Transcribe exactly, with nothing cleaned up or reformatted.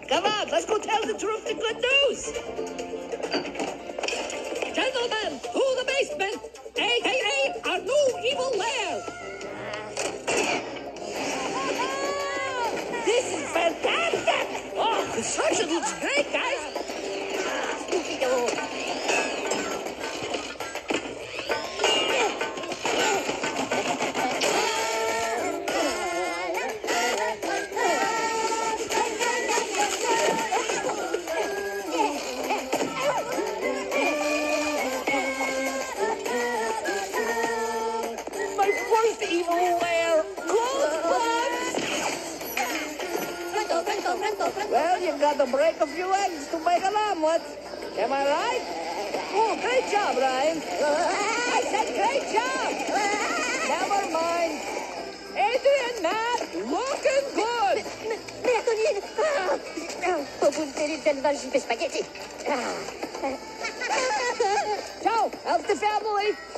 Come on, let's go tell the truth the good news. Gentlemen, to the basement, a k a our new evil lair. This is fantastic. Oh, construction looks great, guys. Well, you got to break a few eggs to make an omelet. Am I right? Oh, great job, Ryan. I said great job. Never mind. Adrian, Matt, looking good. Mais Anthony, ah, oh, vous me tenez tellement le spaghetti. Ciao, healthy family.